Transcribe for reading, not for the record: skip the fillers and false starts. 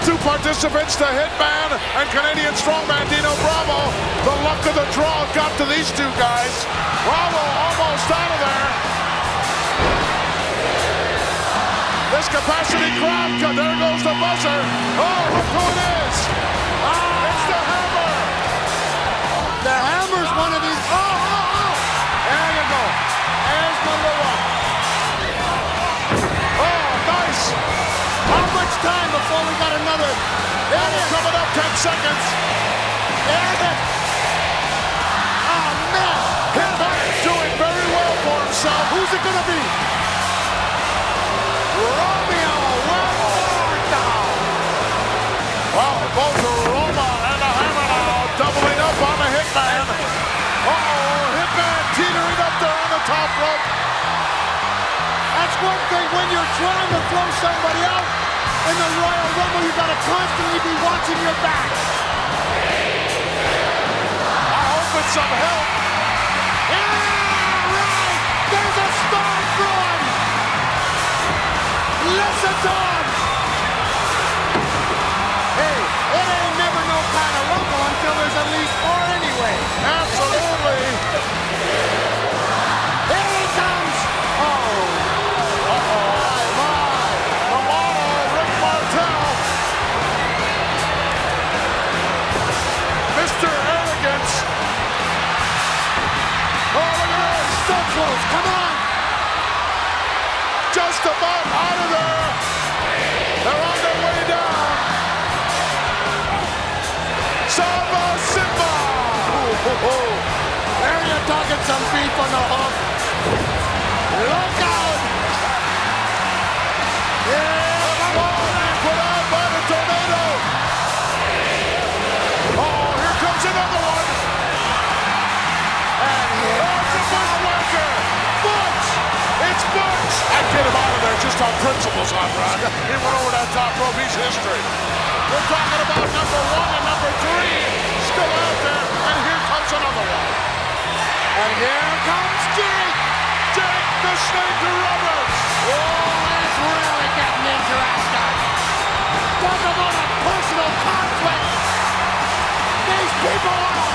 two participants, the Hitman and Canadian Strongman Dino Bravo. The luck of the draw got to these two guys. Bravo almost out of there. This capacity crowd, there goes the buzzer. Oh, look who it is. It's the Hammer. The Hammer's one of these. There you go. There's number one. Oh, nice. How much time before we got another? Coming up 10 seconds. There it is. Oh, man. Hitman doing very well for himself. Who's it going to be? Romeo. Well, both Roma and the Hammer now doubling up on the Hitman. Hitman teetering up there on the top rope. That's one thing when you're trying to throw somebody out in the Royal Rumble, you gotta constantly be watching your back. I hope it's some help. Yeah, right. There's a storm brewing. Listen to him. Hey, it ain't never no kind of rumble until there's at least four anyway. Absolutely. Here he comes. Mr. Arrogance. Oh, look at this. So close. Come on. Just about out of there. They're on their way down. Samba Simba. There you're talking some beef on the hook. Look out. Yeah, put out by the tornado. Here comes another one. And it's a bushwhacker. Butch. It's Butch. I'd get him out of there just on principles, Hot Rod. He went over that top rope. He's history. We're talking about number one and number three still out there. And here comes another one. And here comes Jake. Jake the Snake Roberts. Oh, it's really getting interesting. Talk about a personal conflict. These people are